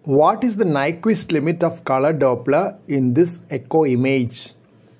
What is the Nyquist limit of color Doppler in this echo image?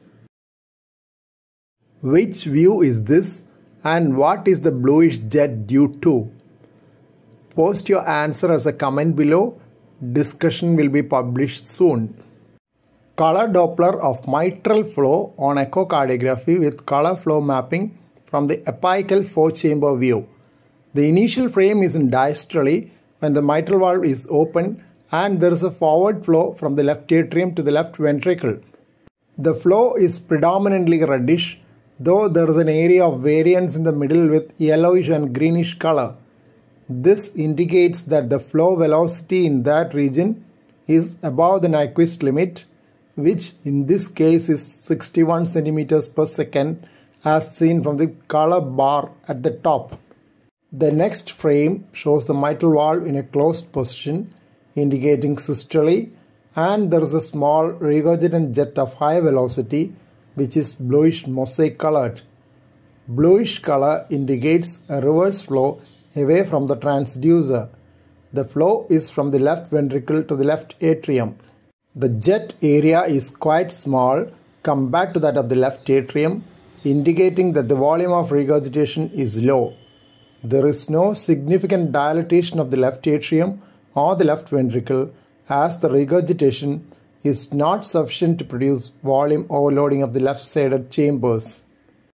Which view is this and what is the bluish jet due to? Post your answer as a comment below. Discussion will be published soon. Color Doppler of mitral flow on echocardiography with color flow mapping from the apical 4-chamber view. The initial frame is in diastole when the mitral valve is open and there is a forward flow from the left atrium to the left ventricle. The flow is predominantly reddish, though there is an area of variance in the middle with yellowish and greenish color. This indicates that the flow velocity in that region is above the Nyquist limit, which in this case is 61 centimeters per second as seen from the color bar at the top. The next frame shows the mitral valve in a closed position indicating systole, and there is a small regurgitant jet of high velocity which is bluish mosaic colored. Bluish color indicates a reverse flow away from the transducer. The flow is from the left ventricle to the left atrium. The jet area is quite small compared to that of the left atrium, indicating that the volume of regurgitation is low. There is no significant dilatation of the left atrium or the left ventricle, as the regurgitation is not sufficient to produce volume overloading of the left-sided chambers.